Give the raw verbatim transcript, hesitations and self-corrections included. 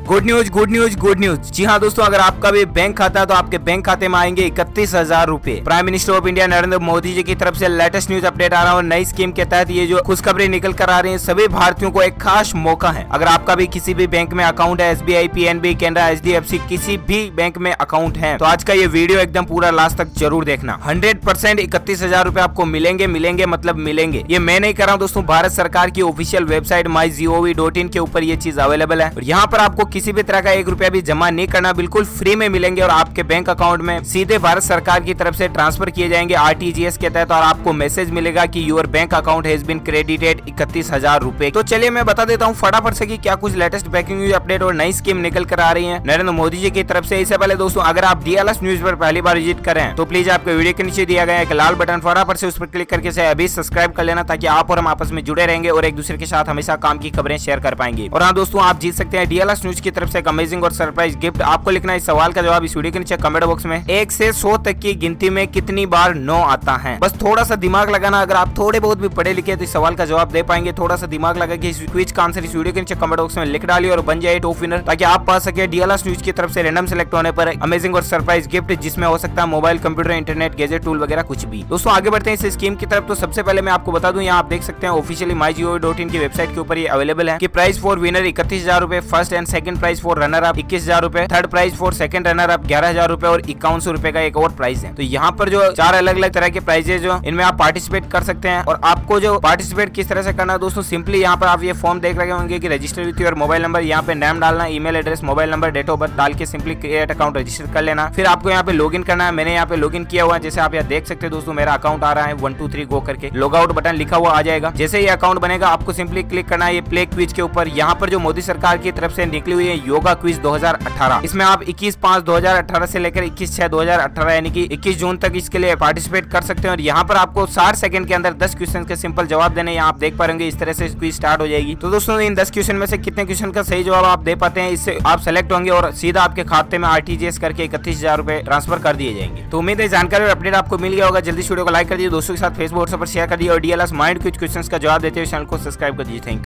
Good news good news good news. जी हाँ दोस्तों, अगर आपका भी बैंक खाता है तो आपके बैंक खाते में आएंगे इकतीस हजार रूपए। Prime minister of India Narendra Modi ji की तरफ से लेटेस्ट न्यूज अपडेट आ रहा है। नई स्कीम के तहत ये जो खुशखबरी निकल कर आ रही है, सभी भारतीयों को एक खास मौका है। अगर आपका भी किसी भी बैंक में अकाउंट है, S B I, P N B, Canara, H D F C, किसी भी बैंक में अकाउंट है, तो आज का ये वीडियो एकदम पूरा लास्ट तक जरूर देखना। हंड्रेड परसेंट इकतीस हजार रूपए आपको मिलेंगे मिलेंगे मतलब मिलेंगे। ये मैं नहीं कर रहा हूँ दोस्तों, भारत सरकार की official website my G O V dot in के ऊपर ये चीज अवेलेबल है। और यहाँ पर आपको किसी भी तरह का एक रुपया भी जमा नहीं करना, बिल्कुल फ्री में मिलेंगे और आपके बैंक अकाउंट में सीधे भारत सरकार की तरफ से ट्रांसफर किए जाएंगे आर टी जी एस के तहत। और आपको मैसेज मिलेगा कि your bank account has been credited इकतीस हजार रूपए। तो चलिए मैं बता देता हूँ फटाफट से कि क्या कुछ लेटेस्ट ब्रेकिंग न्यूज अपडेट और नई स्कीम निकल कर आ रही है नरेंद्र मोदी जी की तरफ से। इससे पहले दोस्तों, अगर आप डी एल एस न्यूज पर पहली बार विजिट करें तो प्लीज आपको वीडियो के नीचे दिया गया एक लाल बटन, फटाफट से उस पर क्लिक करके से अभी सब्सक्राइब कर लेना, ताकि आप और हम आपस में जुड़े रहेंगे और एक दूसरे के साथ हमेशा काम की खबरें शेयर कर पाएंगे। और हाँ दोस्तों, आप जीत सकते हैं डी एल एस न्यूज की तरफ से एक अमेजिंग और सरप्राइज गिफ्ट। आपको लिखना है इस सवाल का जवाब इस वीडियो के नीचे कमेंट बॉक्स में। एक से सौ तक की गिनती में कितनी बार नौ आता है? बस थोड़ा सा दिमाग लगाना। अगर आप थोड़े बहुत भी पढ़े लिखे तो इस सवाल का जवाब दे पाएंगे। थोड़ा सा दिमाग लगा के इस क्विज का आंसर इस वीडियो के नीचे कमेंट बॉक्स में लिख डालिए और बन जाए टॉप विनर, ताकि आप पा सके डी एल एस न्यूज की तरफ से रैंडम सेलेक्ट होने पर अमेजिंग और सरप्राइज गिफ्ट, जिसमें हो सकता है mobile, computer, internet, gadget, tool वगैरह कुछ भी। दोस्तों आगे बढ़ते हैं इस स्कीम की तरफ। तो सबसे पहले मैं आपको बता दूं, यहाँ आप देख सकते हैं officially my G O V dot in की वेबसाइट के ऊपर ये अवेलेबल है कि प्राइस फॉर विनर इकतीस हजार रूपए, first and second prize for runner up इक्कीस हजार रूपए, third prize for second runner up ग्यारह हजार रूपए और इक्यावन सौ रूपए का एक और प्राइस है। तो यहाँ पर जो चार अलग अलग तरह के प्राइजेज जो इनमें आप पार्टिसिपेट कर सकते हैं। और आपको जो पार्टिसिपेट किस तरह से करना है दोस्तों, सिंपली यहाँ पर आप ये फॉर्म देख रहे होंगे कि register with your mobile number. यहाँ पे नाम डालना, email address, mobile number, date of birth डाल के सिंपली क्रिएट अकाउंट रजिस्टर कर लेना। फिर आपको यहाँ पे लॉगिन करना है। मैंने यहाँ पे लॉगिन किया हुआ है, जैसे आप यहाँ देख सकते हैं दोस्तों, मेरा अकाउंट आ रहा है वन टू थ्री गो करके, लॉग आउट बटन लिखा हुआ आ जाएगा। जैसे ये अकाउंट बनेगा आपको सिंपली क्लिक करना है ये प्ले क्विज के ऊपर। यहाँ पर जो मोदी सरकार की तरफ से निकली हुई है योगा क्विज दो हजार अठारह, इसमें आप इक्कीस पाँच दो हजार अठारह से लेकर इक्कीस छह दो हजार अठारह यानी कि इक्कीस जून तक इसके लिए पार्टिसिपेट कर सकते हैं। और यहाँ पर आपको साठ सेकंड के अंदर दस क्वेश्चन के सिंपल जवाब देने, यहाँ आप देख पाएंगे इस तरह से क्विज स्टार्ट हो जाएगी। तो दोस्तों इन दस क्वेश्चन में से कितने क्वेश्चन का सही जवाब आप दे पाते हैं, इससे आप सेलेक्ट होंगे और सीधा आपके खाते में आर टी जी एस करके इकतीस हजार रुपए ट्रांसफर कर दिए जाएंगे। तो उम्मीद है जानकारी और अपडेट आपको मिल गया होगा। जल्दी वीडियो को लाइक कर दिए, दोस्तों के साथ फेसबुक व्हाट्सएप पर शेयर कर दिए और डी एल एस माइंड कुछ क्वेश्चन का जवाब देते हुए चैनल को सब्सक्राइब कर दीजिए। Thank you.